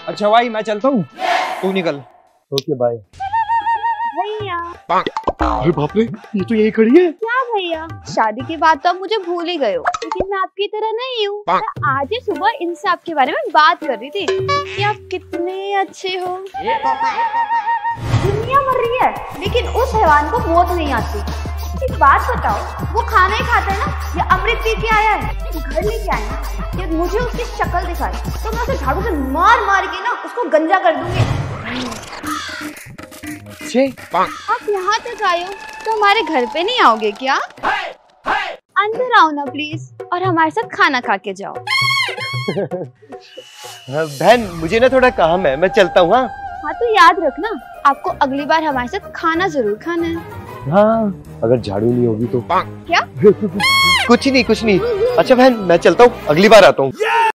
अच्छा भाई मैं चलता हूँ, तू निकल। Okay bye. भैया। अरे बाप रे, ये तो यही खड़ी है। क्या भैया, शादी के बाद तो आप मुझे भूल ही गए हो, लेकिन मैं आपकी तरह नहीं हूँ। मैं आज ही सुबह इनसे आपके बारे में बात कर रही थी कि आप कितने अच्छे हो। दुनिया मर रही है लेकिन उस हैवान को मौत नहीं आती। एक बात बताओ, वो खाना ही खाता है ना या अमृत पी के आया है? घर लेके आया ना, या मुझे उसकी शक्ल दिखाई तो मैं उसे झाड़ू से मार मार के ना उसको गंजा कर दूंगी। आप यहाँ तक आए हो तो हमारे घर पे नहीं आओगे क्या? अंदर आओ ना प्लीज, और हमारे साथ खाना खा के जाओ। बहन मुझे ना थोड़ा काम है, मैं चलता हूँ। हाँ तो याद रखना, आपको अगली बार हमारे साथ खाना जरूर खाना है। हाँ, अगर झाड़ू नहीं होगी तो। क्या? कुछ नहीं कुछ नहीं। अच्छा बहन मैं चलता हूँ, अगली बार आता हूँ।